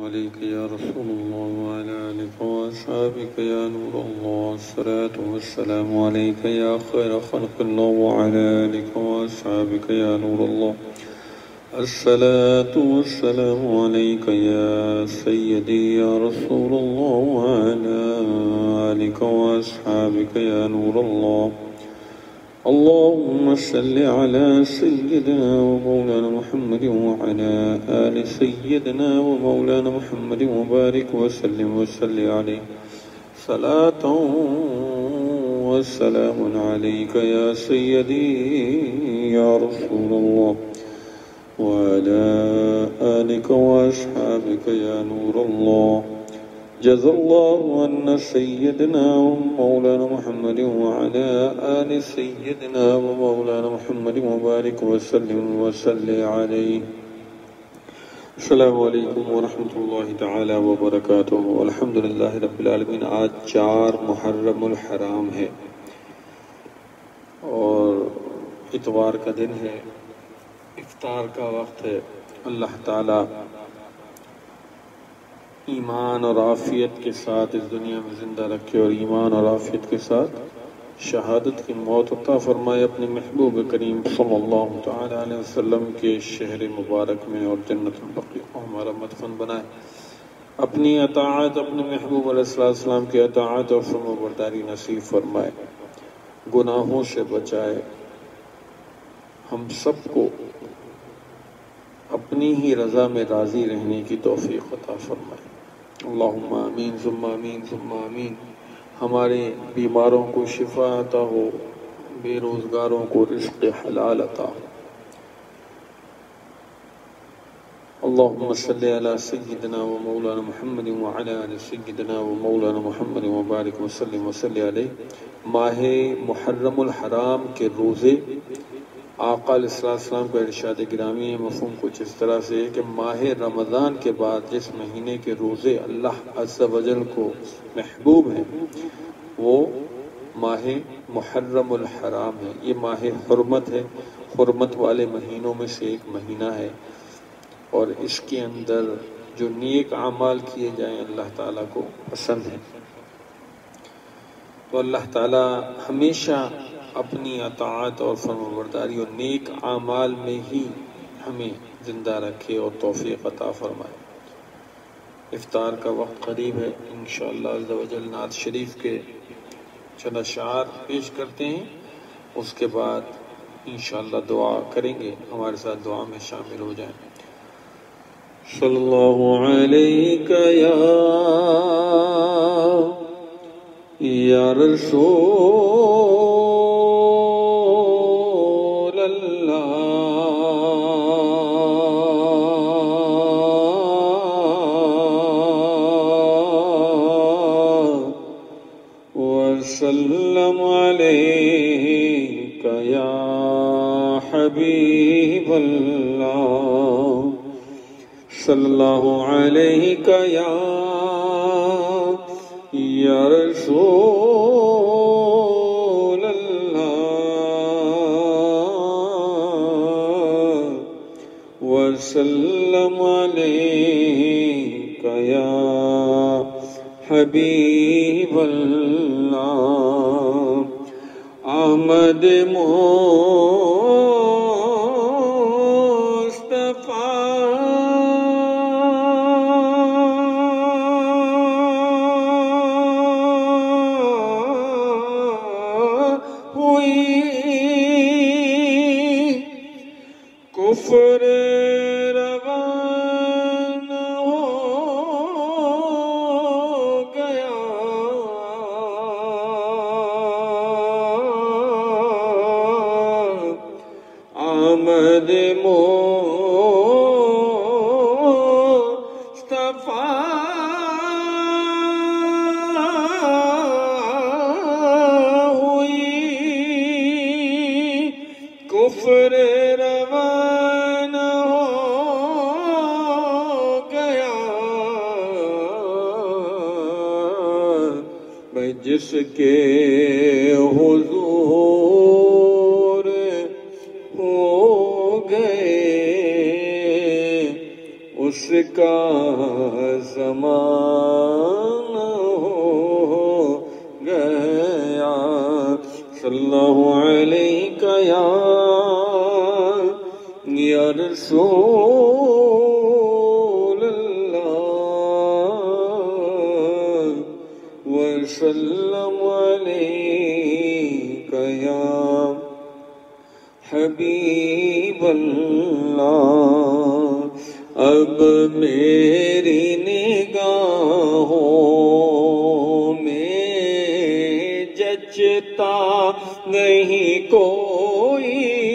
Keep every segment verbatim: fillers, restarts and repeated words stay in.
عليك يا رسول الله وعلى آلك وأصحابك يا نور الله. الصلاة والسلام عليك يا خير خلق الله وعلى آلك وأصحابك يا نور الله. الصلاة والسلام عليك يا سيدي يا رسول الله وعلى آلك وأصحابك يا نور الله. اللهم صل على سيدنا ومولانا محمد وعلى آل سيدنا ومولانا محمد وبارك وسلم وصل عليه صلاة وسلام عليك يا سيدي يا رسول الله وعلى آلك وأصحابك يا نور الله. جزا الله عنا سيدنا ومولانا محمد وعلى آل سيدنا ومولانا محمد وبارك وسلم وصل عليه. السلام علیکم ورحمۃ اللہ تعالی وبرکاتہ. الحمدللہ رب العالمین. آج چار محرم الحرام ہے اور اتوار کا دن ہے، افطار کا وقت ہے. اللہ تعالی ایمان اور عافیت کے ساتھ اس دنیا میں زندہ رکھے اور ایمان اور عافیت کے ساتھ شہادت کی موت عطا فرمائے. اپنے محبوب کریم صلی اللہ تعالی علیہ وسلم کے شہر مبارک میں اور جنت البقیع کو ہمارا مدفن بنائے. اپنی اطاعت، اپنے محبوب علیہ السلام کی اطاعت اور فرما برداری نصیب فرمائے، گناہوں سے بچائے، ہم سب کو اپنی ہی رضا میں راضی رہنے کی توفیق عطا فرمائے. اللہم آمین ثم آمین ثم آمین. ہمارے بیماروں کو شفا عطا ہو، بے روزگاروں کو رزق حلال عطا ہو. اللہم صلی علی سیدنا و مولانا محمد وعلی آل سیدنا و مولانا محمد وبارک وسلم وصلی علیہ. ماہ محرم الحرام کے روزے، آقا علیہ السلام کا ارشاد گرامی ہے. مفہوم کچھ اس طرح سے ہے کہ ماہ رمضان کے بعد جس مہینے کے روزے اللہ عز و جل کو محبوب ہیں وہ ماہ محرم الحرام ہے. یہ ماہ حرمت ہے، حرمت والے مہینوں میں سے ایک مہینہ ہے اور اس کے اندر جو نیک اعمال کیے جائیں اللہ تعالیٰ کو پسند ہے. تو اللہ تعالیٰ ہمیشہ اپنی اطاعت اور فرمانبرداری اور نیک اعمال میں ہی ہمیں زندہ رکھے اور توفیق عطا فرمائے. افطار کا وقت قریب ہے. انشاءاللہ عز و جل نعت شریف کے چند اشعار پیش کرتے ہیں، اس کے بعد انشاءاللہ دعا کریں گے. ہمارے ساتھ دعا میں شامل ہو جائیں. صلی اللہ علیہ یا یا رسول اللہ وسلم علیک یا حبیب اللہ. صلی اللہ علیہ یا یا رسول اللہ وسلم علیک یا حبیب اللہ. آمد کفر روان ہو گیا، آمد مصطفیٰ ہوئی کفر روان ہو گیا. میں جس کے حضور ہو گئے اس کا زمانہ ہو گیا صلی اللہ علیہ یا یا رسول اللہ وسلم علیک یا حبیب اللہ اب میری نگاہوں میں جچتا نہیں کوئی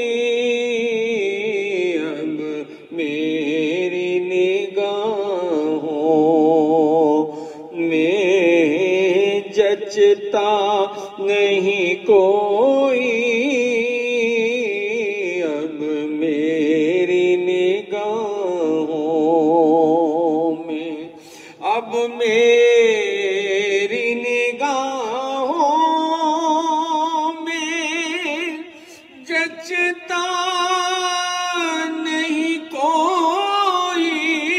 اب میری نگاہوں میں جچتا نہیں کوئی اب میری نگاہوں میں اب میری نگاہوں میں جچتا نہیں کوئی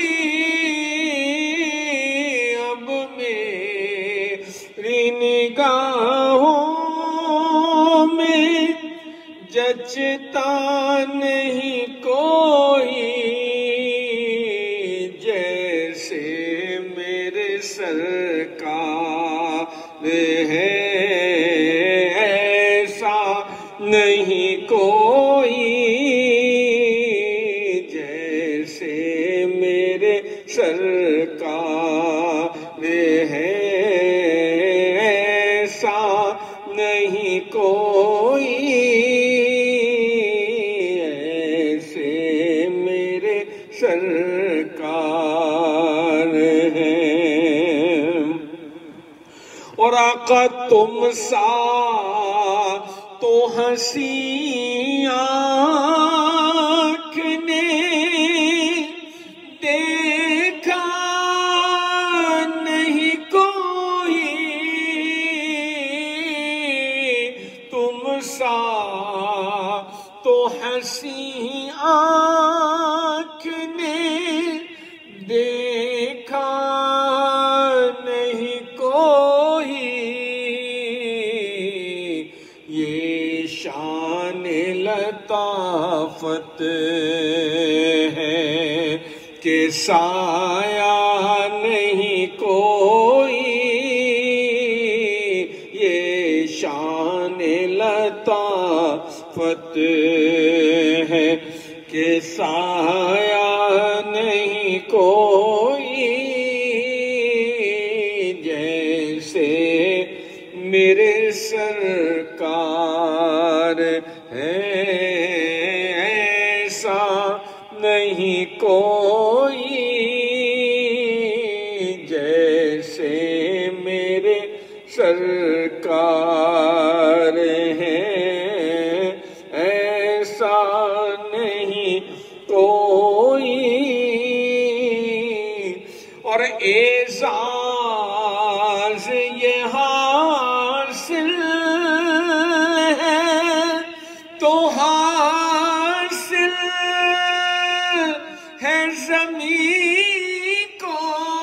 اب میری نگاہوں میں جچتا نہیں کوئی جیسے میرے سرکار ہے ایسا نہیں کوئی جیسے میرے سرکار ہے ایسا نہیں کوئی ایسے میرے سرکار ہیں اور آقا تم سا تو ہنسی آنکھ نے دیکھا نہیں کوئی تم سا تو ہنسی آنکھ نے دیکھا نہیں کوئی یہ شان لطافت ہے کہ سایہ نہیں کوئی یہ شان لطافت ہے کہ سایہ نہیں کوئی جیسے میرے سرکار ہے ایسا نہیں کوئی جیسے میرے سرکار ہے ایسا نہیں کوئی اور اعزاز یہ حاصل ہے تو حاصل ہے زمین کو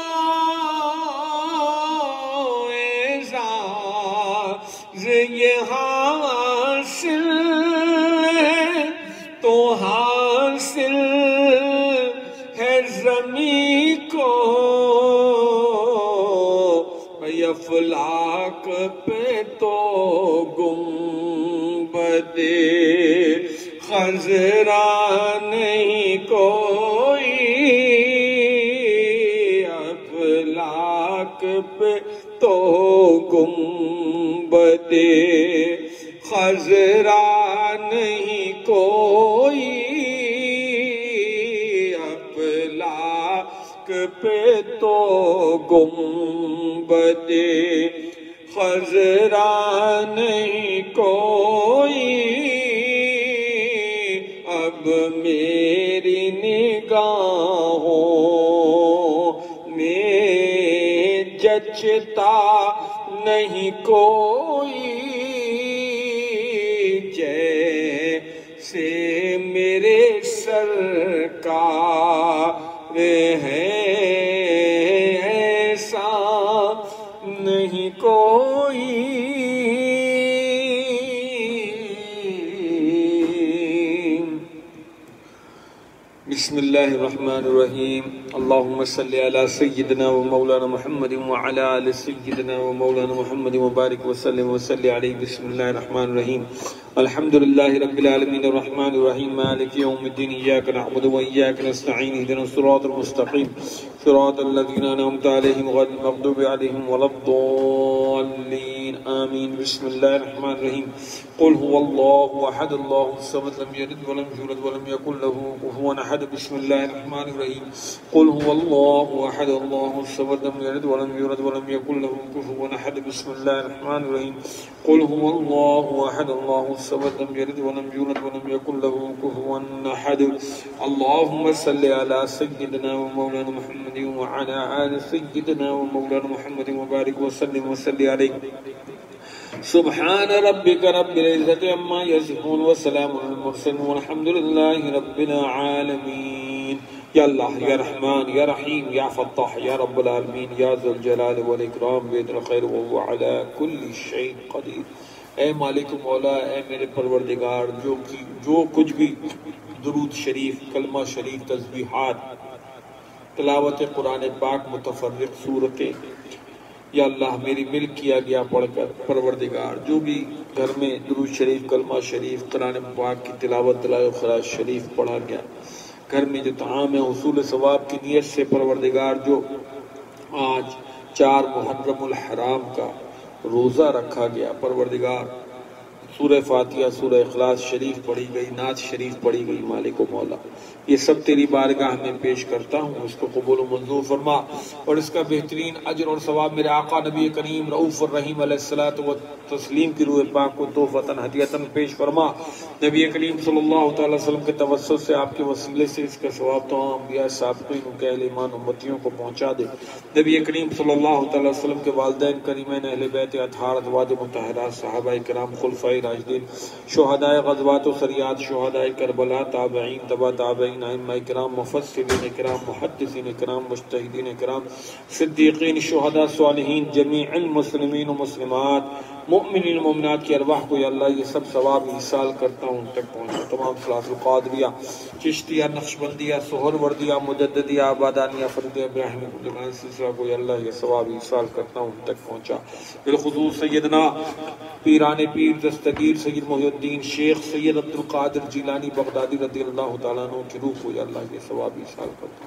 اعزاز یہ حاصل ہے تو حاصل ہے زمین کو افلاک پہ تو گنبد خضرا نہیں کوئی افلاک پہ تو گنبد خضرا نہیں کوئی افلاک پہ تو گنبد خضرا نہیں کوئی اب میری نگاہوں میں جچتا نہیں کوئی جیسے میرے سرکار ہے الرحمن الرحیم اللہم صلی علی سیدنا و مولانا محمد وعلی آل سیدنا و مولانا محمد وبارک وسلم وصلی علیہ بسم اللہ الرحمن الرحیم الحمدللہ رب العالمین الرحمن الرحیم مالک یوم الدین ایاک نعبد و ایاک نستعین اهدنا الصراط المستقیم صراط الذین انعمت علیہم غیر المغضوب علیہم ولا الضالین آمین بسم اللہ الرحمن الرحیم قل هو اللہ احد اللہ الصمد لم یلد ولم یولد ولم یکن له کفوا احد بسم اللہ الرحمن الرحیم قل هو اللہ احد اللہ الصمد لم یلد ولم یولد ولم یکن له کفوا احد بسم اللہ الرحمن الرحیم قل هو اللہ احد اللہ الصمد لم یلد ولم یولد ولم یکن له کفوا احد اللہم صلی علی سیدنا و مولانا محمد وعلی آل سیدنا و مولانا محمد وبارک وسلم وصلی علیہ سبحان ربک رب العزت عما یصفون وسلام علی المرسلین والحمد للہ رب العالمین یا اللہ یا رحمان یا رحیم یا فتاح یا رب العالمین یا ذو الجلال والاکرام بید الخیر وهو علی کل شیء قدیر۔ اے مالک مولا، اے میرے پروردگار، جو کی جو کچھ بھی درود شریف، کلمہ شریف، تسبیحات، تلاوت قرآن پاک، متفرق صورتیں یا اللہ میری مل کیا گیا پڑھ کر، پروردگار جو بھی گھر میں درود شریف، کلمہ شریف، قرآن پاک کی تلاوت، تلاوت خراج شریف پڑھا گیا، گھر میں جو طعام ہے حصول ثواب کی نیت سے پروردگار جو آج چار محرم الحرام کا روزہ رکھا گیا، پروردگار سورہ فاتحہ، سورہ اخلاص شریف پڑھی گئی، نعت شریف پڑھی گئی، مالک و مولا یہ سب تیری بارگاہ میں پیش کرتا ہوں، اس کو قبول و منظور فرما اور اس کا بہترین اجر اور ثواب میرے آقا نبی کریم رؤوف الرحیم علیہ الصلوۃ والتسلیم کی روح پاک کو تحفۃ ہدیۃ پیش فرما۔ نبی کریم صلی اللہ تعالی وسلم کے توسط سے، آپ کے وسیلے سے اس کا ثواب تمام انبیاء سابقین کے اہل ایمان امتیوں کو پہنچا دے۔ نبی کریم صلی اللہ تعالی وسلم کے والدین کریمین، اہل بیت اطہار، ازواج مطہرات، صحابہ کرام، خلفائے راشدین، شہدائے غزوات و سریات، شہدائے کربلا، تابعین، تبع تابعین، ائمہ کرام، مفسرین کرام، محدثین کرام، مجتہدین کرام، صدیقین، شہداء، صالحین، جمیع المسلمین و مسلمات، مؤمنین مومنات کی ارواح کو یا اللہ یہ سب ثواب ایصال کرتا ہوں تک پہنچا۔ تمام صلاۃ القادریہ، چشتیہ، نقشبندیہ، سہروردیہ، مجددیہ، آبادانیہ، فریدیہ، ابراہیمی قدران سلسلہ کو یا اللہ یہ ثواب ایصال کرتا ہوں تک پہنچا۔ بالخصوص سیدنا پیران پیر دستگیر سید محی الدین شیخ سید عبد القادر جیلانی بغدادی رضی اللہ تعالیٰ عنہ کی روح کو یا اللہ یہ ثواب ایصال کرتا ہوں۔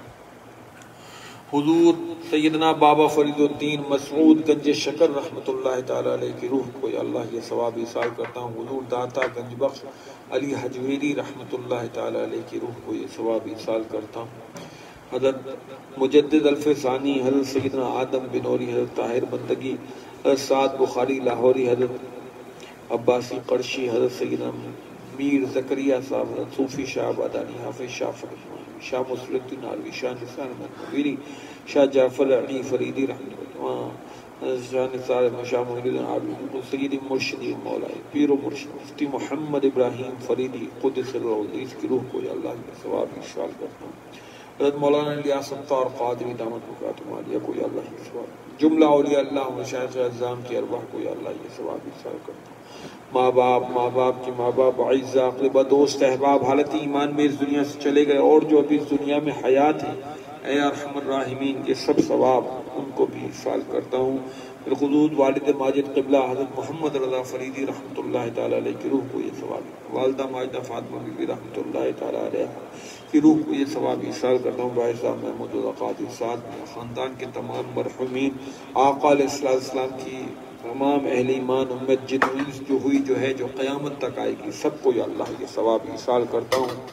حضور سیدنا بابا فرید الدین مسعود گنج شکر رحمت اللہ تعالیٰ علیہ کی روح کو یا اللہ یہ ثواب ایصال کرتا ہوں۔ حضور داتا گنج بخش علی حجویری رحمت اللہ تعالیٰ علیہ کی روح کو یہ ثواب ایصال کرتا ہوں۔ حضرت مجدد الف ثانی حضرت سیدنا آدم بنوری، حضرت طاہر بندگی، حضرت سعد بخاری لاہوری، حضرت عباسی قرشی، حضرت سیدنا میر زکریہ صاحب، حضرت صوفی شاہ بادانی، حافظ شاہ فرید، شاہ مسر الدین عالوی، شاہ نثار مدنویری، شاہ جعفر علی فریدی رحمۃ اللہ، شاہ نثار شاہ محی الدین عالوی، سیدی مرشدی مولا پیر و مرشد مفتی محمد ابراہیم فریدی قدس العزیز کی روح کو یا اللہ یہ ثواب ایصال کرتا ہوں۔ حضرت مولانا الیاس ستار قادری دامت برکاتہ عالیہ کو یا اللہ یہ ثواب، جملہ اولیاء اللہ مشایخ اعظام کی ارواح کو یا اللہ یہ ثواب ایصال کرتا ہوں۔ ماں باپ، ماں باپ کی ماں باپ، اعزا، اقربا، دوست، احباب حالت ایمان میں اس دنیا سے چلے گئے اور جو ابھی اس دنیا میں حیات ہیں، اے ارحم الراحمین یہ سب ثواب ان کو بھی ایصال کرتا ہوں۔ بالخصوص والد ماجد قبلہ حضرت محمد رضا فریدی رحمۃ اللہ تعالیٰ علیہ کی روح کو یہ ثواب، والدہ ماجدہ فاطمہ بی بی رحمۃ اللہ تعالیٰ علیہ کی روح کو یہ ثواب ایصال کرتا ہوں۔ بھائی صاحب محمود رضا قادری ساتھ خاندان کے تمام مرحومین، آقا علیہ السلام کی تمام اہل ایمان امت جنوی جو ہوئی جو ہے جو قیامت تک آئے گی، سب کو یا اللہ یہ ثواب ایصال کرتا ہوں۔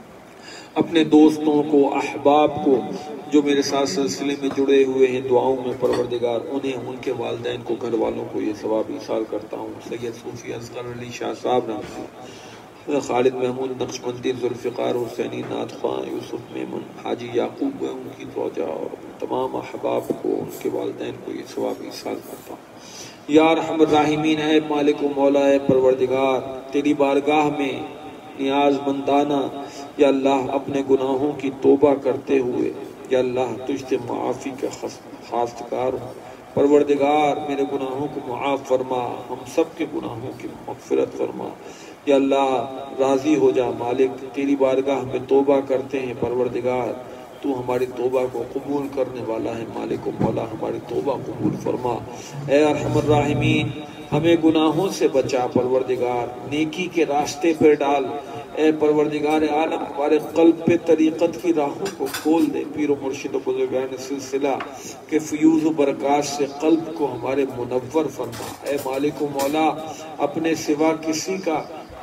اپنے دوستوں کو، احباب کو جو میرے ساتھ سلسلے میں جڑے ہوئے ہیں دعاؤں میں، پروردگار انہیں، ان کے والدین کو، گھر والوں کو یہ ثواب ایصال کرتا ہوں۔ سید صوفی اصغر علی شاہ صاحب رحمۃ، خالد محمود نقشبندی، ذوالفقار حسینی، نعت خواں یوسف میمن، حاجی یعقوب ان کی زوجہ اور تمام احباب کو، ان کے والدین کو یہ ثواب ایصال کرتا ہوں۔ یا ارحم الراحمین، اے مالک و مولا، اے پروردگار تیری بارگاہ میں نیاز مندانہ یا اللہ اپنے گناہوں کی توبہ کرتے ہوئے یا اللہ تجھ سے معافی کا خواستگار ہوں۔ پروردگار میرے گناہوں کو معاف فرما، ہم سب کے گناہوں کی مغفرت فرما یا اللہ راضی ہو جا۔ مالک تیری بارگاہ میں توبہ کرتے ہیں، پروردگار تو ہماری توبہ کو قبول کرنے والا ہے مالک و مولا ہماری توبہ قبول فرما۔ اے ارحم الراحمین ہمیں گناہوں سے بچا پروردگار، نیکی کے راستے پر ڈال۔ اے پروردگار عالم ہمارے قلب پہ طریقت کی راہوں کو کھول دے، پیر و مرشد و بزرگان سلسلہ کے فیوز و برکات سے قلب کو ہمارے منور فرما۔ اے مالک و مولا اپنے سوا کسی کا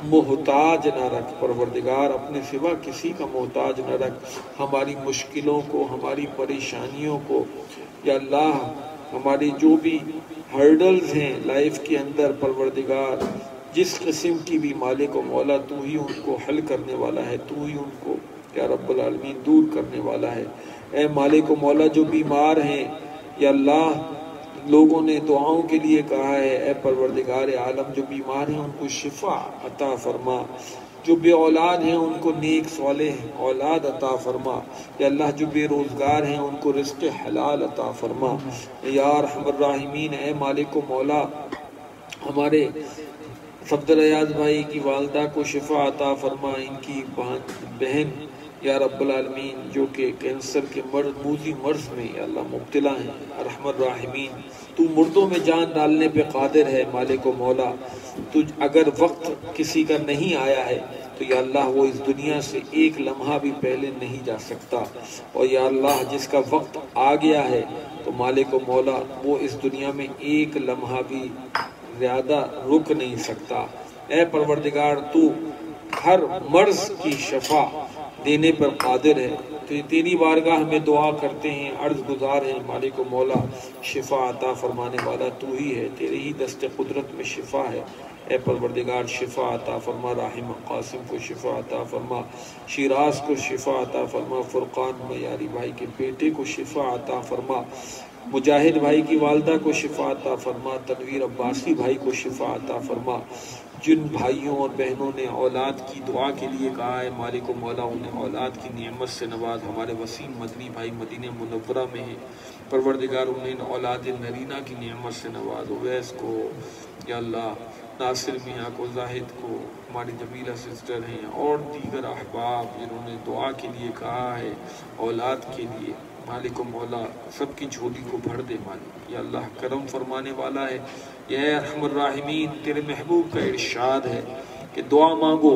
محتاج نہ رکھ پروردگار، اپنے سوا کسی کا محتاج نہ رکھ، ہماری مشکلوں کو، ہماری پریشانیوں کو یا اللہ ہماری جو بھی ہرڈلز ہیں لائف کے اندر پروردگار جس قسم کی بھی مالک و مولا تو ہی ان کو حل کرنے والا ہے، تو ہی ان کو یا رب العالمین دور کرنے والا ہے۔ اے مالک و مولا جو بیمار ہیں یا اللہ لوگوں نے دعاؤں کے لیے کہا ہے، اے پروردگار عالم جو بیمار ہیں ان کو شفا عطا فرما، جو بے اولاد ہیں ان کو نیک صالح اولاد عطا فرما، یا اللہ جو بے روزگار ہیں ان کو رزق حلال عطا فرما۔ یا ارحم الراحمین اے مالک و مولا ہمارے صفدر ایاز بھائی کی والدہ کو شفا عطا فرما، ان کی بہن یا رب العالمین جو کہ کینسر کے مرض موذی مرض میں یا اللہ مبتلا ہیں، ارحم الراحمین تو مردوں میں جان ڈالنے پہ قادر ہے مالک و مولا، تجھ اگر وقت کسی کا نہیں آیا ہے تو یا اللہ وہ اس دنیا سے ایک لمحہ بھی پہلے نہیں جا سکتا، اور یا اللہ جس کا وقت آ گیا ہے تو مالک و مولا وہ اس دنیا میں ایک لمحہ بھی زیادہ رک نہیں سکتا۔ اے پروردگار تو ہر مرض کی شفا دینے پر قادر ہے، تو تیری بارگاہ میں دعا کرتے ہیں، عرض گزار ہیں مالک و مولا شفا عطا فرمانے والا تو ہی ہے، تیرے ہی دست قدرت میں شفا ہے۔ اے پروردگار شفا عطا فرما، راحم قاسم کو شفا عطا فرما، شیراز کو شفا عطا فرما، فرقان میاری بھائی کے بیٹے کو شفا عطا فرما، مجاہد بھائی کی والدہ کو شفا عطا فرما، تنویر عباسی بھائی کو شفا عطا فرما، جن بھائیوں اور بہنوں نے اولاد کی دعا کے لیے کہا ہے مالک و مولا انہیں اولاد کی نعمت سے نواز۔ ہمارے وسیم مدنی بھائی مدینہ منورہ میں ہیں، پروردگار انہیں اولاد نرینہ کی نعمت سے نواز۔ اویس کو یا اللہ، ناصر میاں کو، زاہد کو، ہماری جمیلہ سسٹر ہیں اور دیگر احباب جنہوں نے دعا کے لیے کہا ہے اولاد کے لیے، مالک و مولا سب کی جھولی کو بھر دے مالک۔ یا اللہ کرم فرمانے والا ہے، یا ارحم الراحمین تیرے محبوب کا ارشاد ہے کہ دعا مانگو،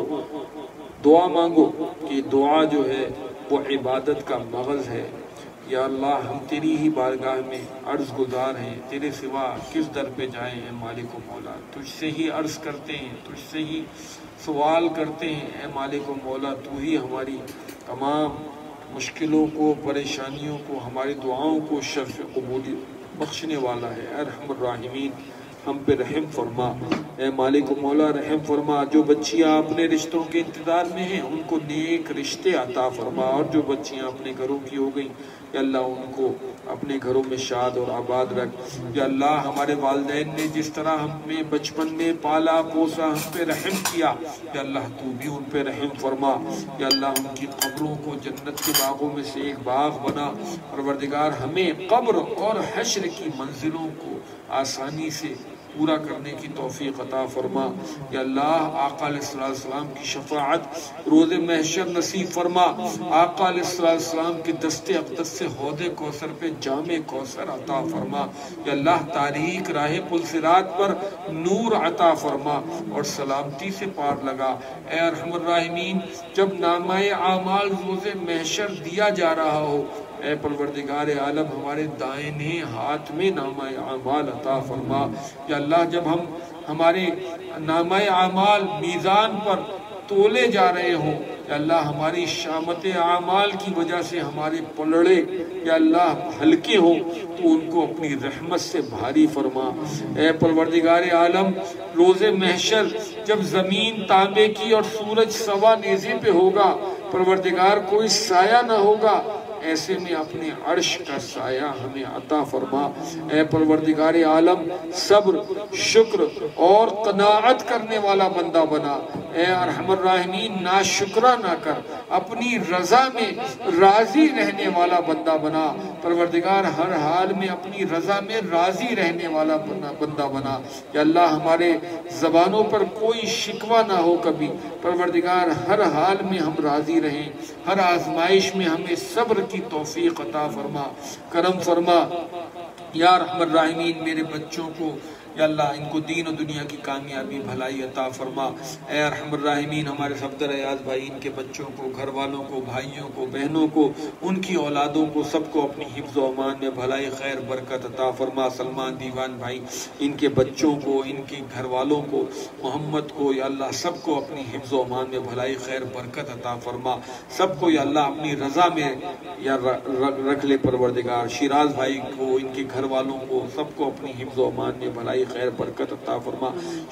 دعا مانگو، کہ دعا جو ہے وہ عبادت کا مغز ہے۔ یا اللہ ہم تیری ہی بارگاہ میں عرض گزار ہیں، تیرے سوا کس در پہ جائیں ہیں مالک و مولا، تجھ سے ہی عرض کرتے ہیں، تجھ سے ہی سوال کرتے ہیں اے مالک و مولا، تو ہی ہماری تمام مشکلوں کو، پریشانیوں کو، ہماری دعاؤں کو شرف قبولی بخشنے والا ہے۔ ارحم الراحمین ہم پہ رحم فرما، اے مالک و مولا رحم فرما۔ جو بچیاں اپنے رشتوں کے انتظار میں ہیں ان کو نیک رشتے عطا فرما، اور جو بچیاں اپنے گھروں کی ہو گئیں یا اللہ ان کو اپنے گھروں میں شاد اور آباد رکھ۔ یا اللہ ہمارے والدین نے جس طرح ہمیں بچپن میں پالا پوسا، ہم پہ رحم کیا، یا اللہ تو بھی ان پہ رحم فرما۔ یا اللہ ان کی قبروں کو جنت کے باغوں میں سے ایک باغ بنا۔ پروردگار ہمیں قبر اور حشر کی منزلوں کو آسانی سے پورا کرنے کی توفیق عطا فرما۔ یا اللہ آقا علیہ السلام کی شفاعت روز محشر نصیب فرما، آقا علیہ السلام کے دست اقدس سے حوض کوثر پہ جام کوثر عطا فرما۔ یا اللہ تاریک راہ پل صراط پر نور عطا فرما اور سلامتی سے پار لگا۔ اے ارحم الراحمین جب نامہ اعمال روز محشر دیا جا رہا ہو، اے پروردگار عالم ہمارے دائیں ہاتھ میں نامہ اعمال عطا فرما۔ یا اللہ جب ہم ہمارے نامہ اعمال میزان پر تولے جا رہے ہوں، یا اللہ ہماری شامت اعمال کی وجہ سے ہمارے پلڑے یا اللہ ہلکے ہوں تو ان کو اپنی رحمت سے بھاری فرما۔ اے پروردگار عالم روز محشر جب زمین تانبے کی اور سورج سوا نیزے پہ ہوگا، پروردگار کوئی سایہ نہ ہوگا، ایسے میں اپنے عرش کا سایہ ہمیں عطا فرما۔ اے پروردگار عالم صبر، شکر اور قناعت کرنے والا بندہ بنا۔ اے ارحم الراحمین ناشکرہ نہ کر، اپنی رضا میں راضی رہنے والا بندہ بنا پروردگار، ہر حال میں اپنی رضا میں راضی رہنے والا بندہ بنا یا اللہ ہمارے زبانوں پر کوئی شکوہ نہ ہو کبھی پروردگار، ہر حال میں ہم راضی رہیں، ہر آزمائش میں ہمیں صبر کی توفیق عطا فرما، کرم فرما یا ارحم الراحمین۔ میرے بچوں کو یا اللہ ان کو دین و دنیا کی کامیابی بھلائی عطا فرما، اے ارحم الراحمین ہمارے صفدر ایاز بھائی، ان کے بچوں کو، گھر والوں کو، بھائیوں کو، بہنوں کو، ان کی اولادوں کو، سب کو اپنی حفظ و امان میں بھلائی خیر برکت عطا فرما۔ سلمان دیوان بھائی، ان کے بچوں کو، ان کی گھر والوں کو، محمد کو یا اللہ سب کو اپنی حفظ و امان میں بھلائی خیر برکت عطا فرما، سب کو یا اللہ اپنی رضا میں یا رکھ لے پروردگار۔ شیراز بھائی کو، ان کے گھر والوں کو، سب کو اپنی حفظ و امان میں بھلائی خیر برکت عطا فرما۔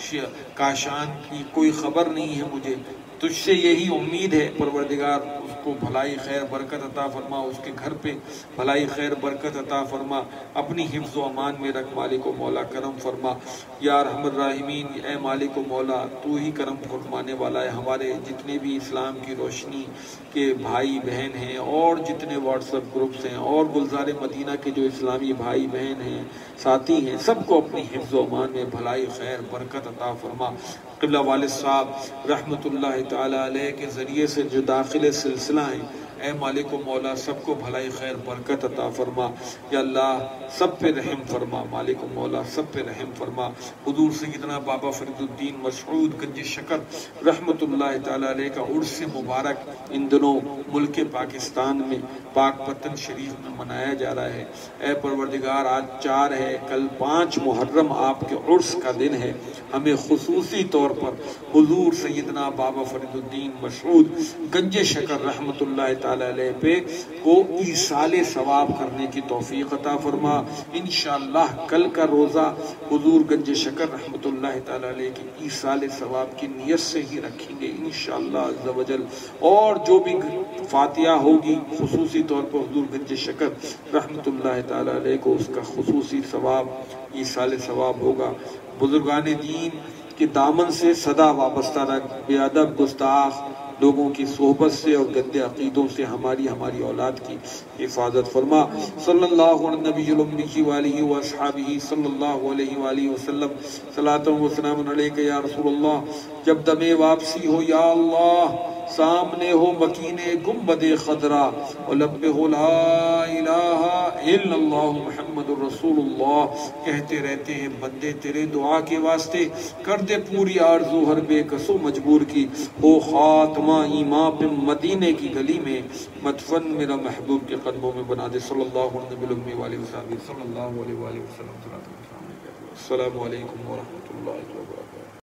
کاشان کی کوئی خبر نہیں ہے مجھے، تجھ سے یہی امید ہے پروردگار، اس کو بھلائی خیر برکت عطا فرما، اس کے گھر پہ بھلائی خیر برکت عطا فرما، اپنی حفظ و امان میں رکھ مالک و مولا، کرم فرما یا ارحم الراحمین۔ اے مالک و مولا تو ہی کرم فرمانے والا ہے، ہمارے جتنے بھی اسلام کی روشنی کے بھائی بہن ہیں اور جتنے واٹس ایپ گروپس ہیں اور گلزار مدینہ کے جو اسلامی بھائی بہن ہیں، ساتھی ہیں، سب کو اپنی حفظ و امان میں بھلائی خیر برکت عطا فرما۔ قبلہ والد صاحب رحمت اللہ تعالیٰ علیہ کے ذریعے سے جو داخل سلسلہ ہیں، اے مالک و مولا سب کو بھلائی خیر برکت عطا فرما یا اللہ سب پہ رحم فرما، مالک و مولا سب پہ رحم فرما۔ حضور سیدنا بابا فرید الدین مسعود گنج شکر رحمت اللہ تعالیٰ علیہ کا عرس مبارک ان دنوں ملک پاکستان میں پاک پتن شریف میں منایا جا رہا ہے۔ اے پروردگار آج چار ہے، کل پانچ محرم آپ کے عرس کا دن ہے، ہمیں خصوصی طور پر حضور سیدنا بابا فرید الدین مسعود گنج شکر رحمت اللہ تعالیٰ علیہ پہ کو ایصال ثواب کرنے کی توفیق عطا فرما۔ انشاءاللہ کل کا روزہ حضور گنج شکر رحمت اللہ تعالیٰ علیہ کی ایصال ثواب کی نیت سے ہی رکھیں گے انشاءاللہ عز و جل، اور جو بھی فاتحہ ہوگی خصوصی طور پر حضور گنج شکر رحمت اللہ تعالیٰ علیہ کو اس کا خصوصی ثواب ایصال ثواب ہوگا۔ بزرگان دین کے دامن سے صدا وابستہ رکھ، بے ادب گستاخ لوگوں کی صحبت سے اور گندے عقیدوں سے ہماری ہماری اولاد کی حفاظت فرما۔ صلی اللہ علیہ نبی الامی وآلہ واصحابہ صلی اللہ علیہ وآلہ وسلم، صلاۃ و سلام علیک یا رسول اللہ۔ جب دم واپسی ہو یا اللہ، سامنے ہو مکین گنبد خضرا اور لب پہ ہو لا الہ الا اللہ محمد الرسول اللہ، کہتے رہتے ہیں بندے تیرے دعا کے واسطے، کر دے پوری آرزو ہر بے کسو مجبور کی، ہو خاتمہ ایمان پہ مدینے کی گلی میں، مدفن میرا محبوب کے قدموں میں بنا دے۔ صلی اللہ علیہ وسلم صلی اللہ علیہ وسلم۔ السلام علیکم ورحمۃ اللہ وبرکاتہ۔